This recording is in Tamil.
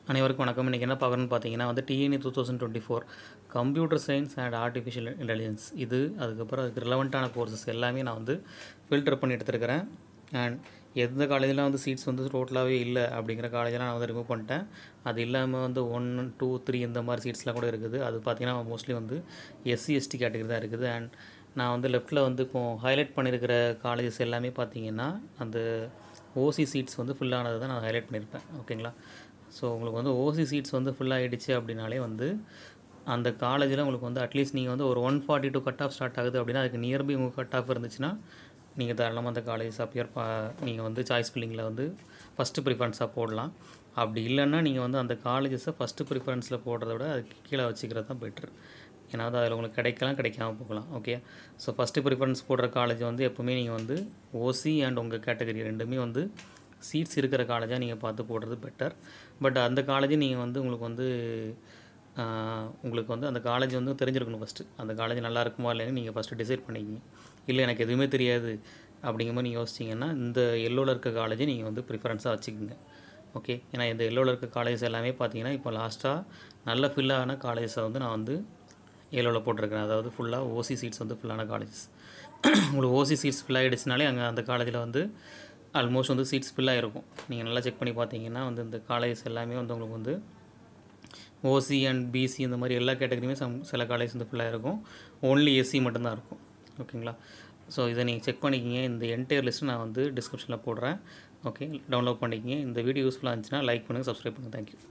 அனைவருக்கும் வணக்கம். இன்றைக்கி என்ன பார்க்குறோன்னு பார்த்தீங்கன்னா DNA 2024 computer science and artificial intelligence இது அதுக்கப்புறம் அதுக்கு ரிலவெண்ட்டான கோர்சஸ் எல்லாமே நான் ஃபில்டர் பண்ணி எடுத்துருக்கிறேன். அண்ட் எந்த காலேஜெலாம் சீட்ஸ் டோட்டலாகவே இல்லை அப்படிங்கிற காலேஜெலாம் நான் ரிமூவ் பண்ணிட்டேன். அது இல்லாமல் 1, 2, 3 இந்த மாதிரி சீட்ஸ்லாம் கூட இருக்குது. அது பார்த்திங்கன்னா மோஸ்ட்லி எஸ்சி எஸ்டி கேட்டகரி தான் இருக்குது. அண்ட் நான் லெஃப்ட்டில் இப்போது ஹைலைட் பண்ணியிருக்கிற காலேஜஸ் எல்லாமே பார்த்திங்கன்னா அந்த ஓசி சீட்ஸ் ஃபில் ஆனது தான் நான் ஹைலைட் பண்ணியிருப்பேன். ஓகேங்களா? ஸோ உங்களுக்கு ஓசி சீட்ஸ் ஃபுல் ஆகிடுச்சு அப்படின்னாலே அந்த காலேஜில் உங்களுக்கு அட்லீஸ்ட் நீங்கள் ஒரு 142 கட் ஆஃப் ஸ்டார்ட் ஆகுது அப்படின்னா அதுக்கு நியர்பை உங்கள் கட் ஆஃப் இருந்துச்சுன்னா நீங்கள் தாராளமாக அந்த காலேஜஸ் அப்பியர் நீங்கள் சாய்ஸ் ஃபில்லிங்கில் ஃபஸ்ட்டு ப்ரிஃபரன்ஸாக போடலாம். அப்படி இல்லைன்னா நீங்கள் அந்த காலேஜஸை ஃபஸ்ட்டு ப்ரிஃபரன்ஸில் போடுறத விட அதுக்கு கீழே வச்சுக்கிறது தான் பெட்ரு. ஏன்னா அதில் உங்களுக்கு கிடைக்காம போகலாம். ஓகே, ஸோ ஃபஸ்ட்டு ப்ரிஃபரன்ஸ் போடுற காலேஜ் எப்போவுமே நீங்கள் ஓசி அண்ட் உங்கள் கேட்டகரி ரெண்டுமே சீட்ஸ் இருக்கிற காலேஜாக நீங்கள் பார்த்து போடுறது பெட்டர். பட் அந்த காலேஜ் நீங்கள் உங்களுக்கு அந்த காலேஜ் தெரிஞ்சிருக்கணும். ஃபஸ்ட்டு அந்த காலேஜ் நல்லா இருக்குமா இல்லைன்னு நீங்கள் ஃபஸ்ட்டு டிசைட் பண்ணிக்கிங்க. இல்லை எனக்கு எதுவுமே தெரியாது அப்படிங்கிற மாதிரி நீங்கள் யோசிச்சிங்கன்னா இந்த எல்லோவில் இருக்க காலேஜை நீங்கள் ப்ரிஃபரன்ஸாக வச்சுக்கோங்க. ஓகே, ஏன்னா இந்த எல்லோவில் இருக்க காலேஜஸ் எல்லாமே பார்த்தீங்கன்னா இப்போ லாஸ்ட்டாக நல்ல ஃபில்லான காலேஜஸை நான் எல்லோவில் போட்டிருக்கிறேன். அதாவது ஃபுல்லாக ஓசி சீட்ஸ் ஃபுல்லான காலேஜஸ். உங்களுக்கு ஓசி சீட்ஸ் ஃபில் ஆகிடுச்சுனாலே அங்கே அந்த காலேஜில் ஆல்மோஸ்ட் சீட்ஸ் ஃபில்லாக இருக்கும். நீங்கள் நல்லா செக் பண்ணி பார்த்தீங்கன்னா இந்த காலேஜஸ் எல்லாமே உங்களுக்கு ஓசி அண்ட் பிசி இந்த மாதிரி எல்லா கேட்டகரியுமே சில காலேஜ் ஃபில்லாக இருக்கும். ஓன்லி எஸ்சி மட்டும்தான் இருக்கும். ஓகேங்களா? ஸோ இதை நீங்கள் செக் பண்ணிக்கிங்க. இந்த என்டையர் லிஸ்ட்டு நான் டிஸ்கிரிப்ஷனில் போடுறேன். ஓகே, டவுன்லோட் பண்ணிக்கிங்க. இந்த வீடியோ யூஸ்ஃபுல்லாக இருந்துச்சுன்னா லைக் பண்ணுங்கள், சப்ஸ்கிரைப் பண்ணுங்கள். தேங்க்யூ.